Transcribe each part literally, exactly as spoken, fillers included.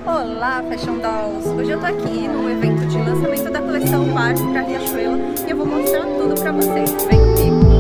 Olá, Fashion Dolls! Hoje eu tô aqui no evento de lançamento da coleção Barbie para Riachuelo e eu vou mostrar tudo pra vocês. Vem comigo!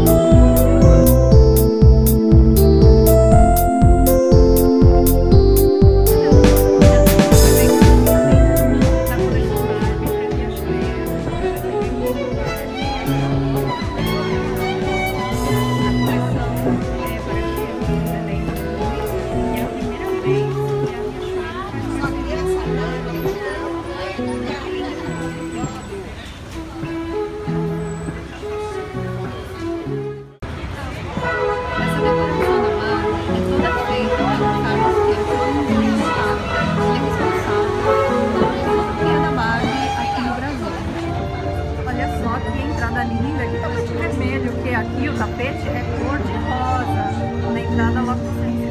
Linda, que tapete vermelho, que aqui o tapete é cor de rosa. Na entrada logo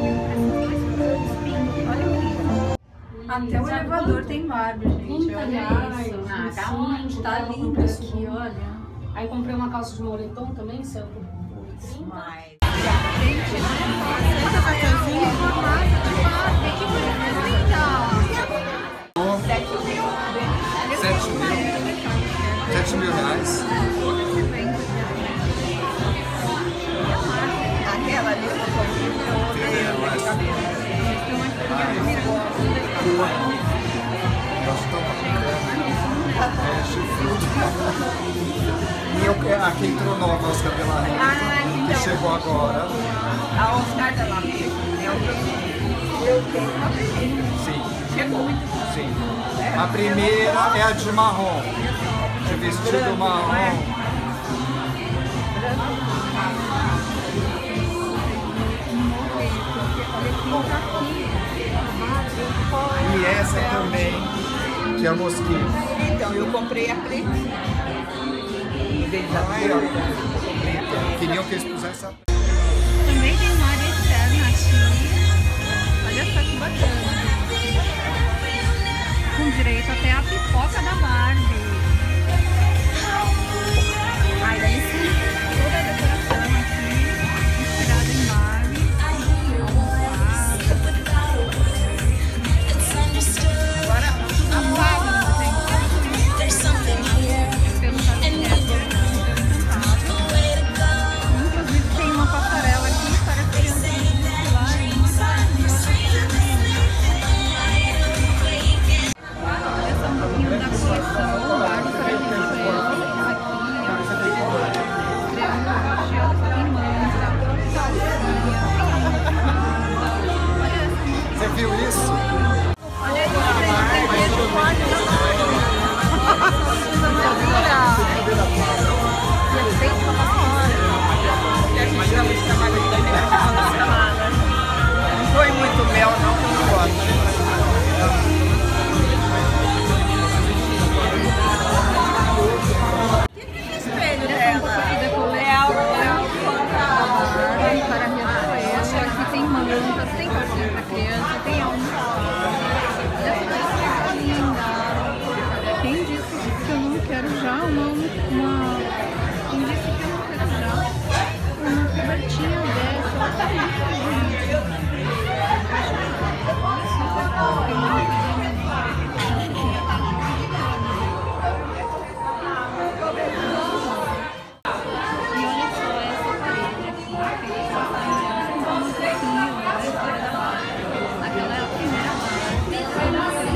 olha que lindo. Até o elevador tem Barbie, gente. Olha isso. Ah, gente, tá lindo aqui, olha. Aí comprei uma calça de moletom também, saiu por Mas... Gente, essa cartãozinha em formato de Barbie. Que coisa mais linda. Sete mil. Sete mil. Sete mil reais. Aquela ali, E eu, aqui entrou nova a Oscar de la Renta, ah, que chegou agora. A Oscar de la Renta é o que eu tenho uma primeira. Sim. Chegou. Sim. A primeira é a de marrom, de vestido marrom. E essa também, que é a mosquinha. Então, eu comprei a pretinha. Aí, ó. Queriam que eles pusessem a... Também tem uma área externa aqui. Olha só que bacana. Com direito até a pipoca da Barbie. Ai, daí sim, toda a decoração aqui, inspirada em Barbie. Agora, a Barbie, gente, inclusive tem uma passarela aqui para crianças circularem. Essa é um pouquinho da coleção Barbie para Riachuelo. Você viu isso? Olha isso, gente, tem beijo forte na mão. E é feito pra uma hora. E a gente realmente trabalha aqui da gente. Não foi muito mel, não, que eu não gosto. O que é esse espelho dela? É algo para Riachuelo. Aqui tem mantas, tem corzinha pra criança, tem almofada. Essa é linda. Quem disse que eu não quero já uma, uma... Quem disse que eu não quero já uma cobertinha dessa? Ela tá muito bonita. E olha só essa parede aqui. Um pouquinho da história da Barbie. Aquela é a primeira Barbie.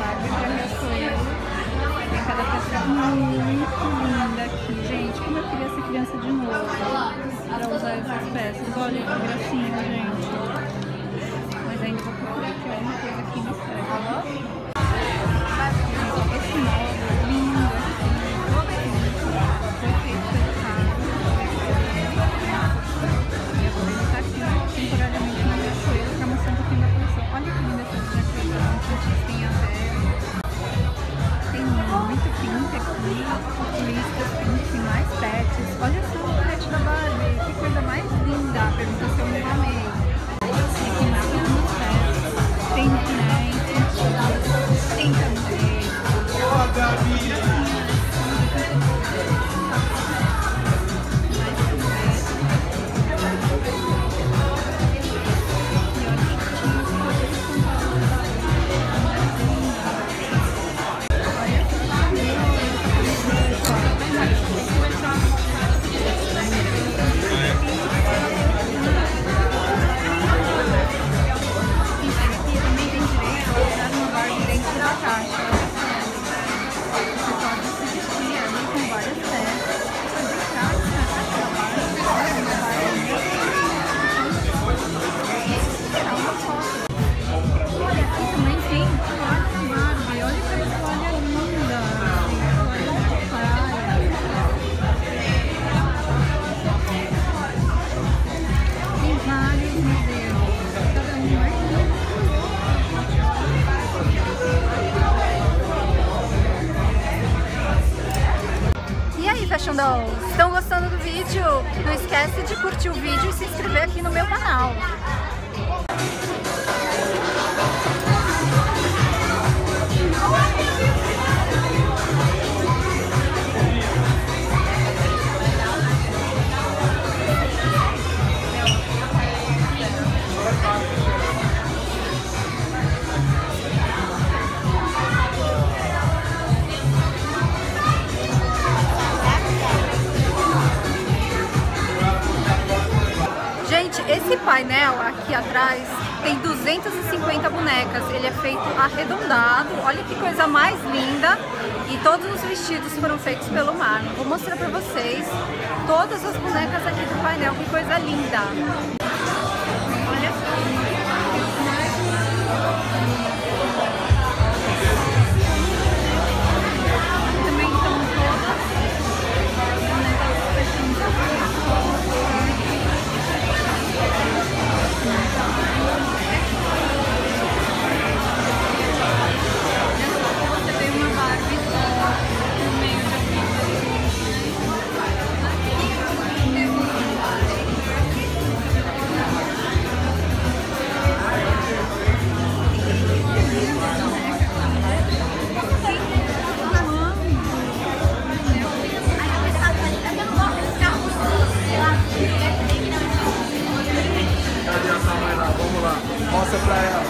Barbie pra Riachuelo. Tem cada peça muito linda aqui, gente. Como eu queria ser criança de novo pra usar essas peças. Olha que gracinha, gente. Mas ainda vou procurar aqui alguma coisa aqui no ferro. Esse móvel lindo aqui, todo aqui, foi feito pelo carro. E agora ele tá aqui temporariamente na Riachuelo pra mostrar um pouquinho da coleção. Olha que linda essa jaqueta, tem até. Tem muito pink aqui, listas, pink, mais pets. Olha só o pet da Barbie, que coisa mais linda. Pergunta se eu me amei. Tem mais alguns pets, tem boneco, tem também. Fashion Dolls, estão gostando do vídeo? Não esquece de curtir o vídeo e se inscrever aqui no meu canal. Esse painel aqui atrás tem duzentas e cinquenta bonecas, ele é feito arredondado, olha que coisa mais linda, e todos os vestidos foram feitos pelo Marlon. Vou mostrar pra vocês todas as bonecas aqui do painel, que coisa linda! Olha só! Também estão todas as bonecas você tem uma Barbie no meio da Vamos lá, mostra pra ela.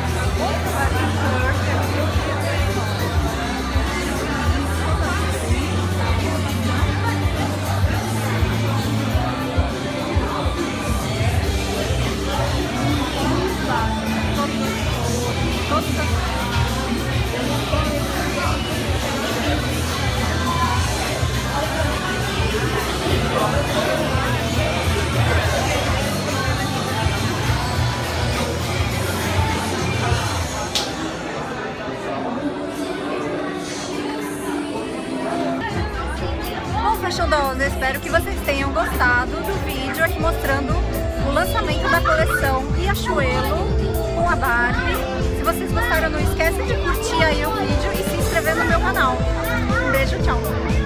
Fashion Dolls, eu espero que vocês tenham gostado do vídeo aqui mostrando o lançamento da coleção Riachuelo com a Barbie. Se vocês gostaram, não esquece de curtir aí o vídeo e se inscrever no meu canal. Um beijo, tchau!